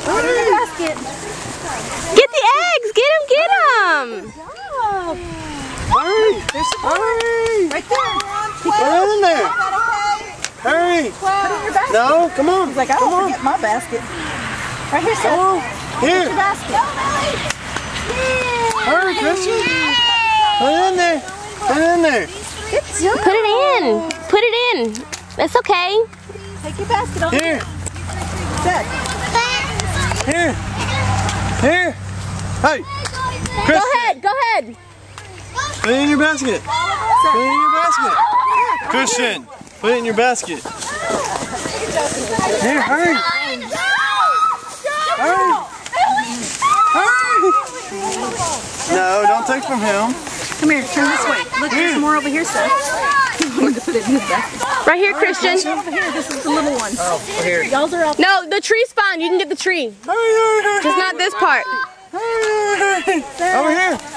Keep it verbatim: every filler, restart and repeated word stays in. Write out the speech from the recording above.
Put it in the basket. Get the eggs! Get them! Get them! Hurry! Hurry! Right there. Put it in there. Hurry! Put it in your basket. No, come on. He's like, I don't forget my basket. Right here, Seth. Oh, here. Your basket. Hurry, Christian. Put it in there. Put it in there. Good job. Put it in. Put it in. It's okay. Take your basket on. Here. Seth. Here. Here. Hey. Go Christian. ahead. Go ahead. Put it in your basket. Put it in your basket. Christian. Put it in your basket. Here, hurry. Hurry. Hurry. No, don't take from him. Come here, turn this way. Look, there's more over here, Seth. You wanted to put it in his basket. Right here, Christian. Over here, this is the little one. Oh, here. Y'all's are out. No, the tree's fine. You can get the tree. Hurry, hurry, hurry. Just not this part. Hurry, hurry, hurry. Over here.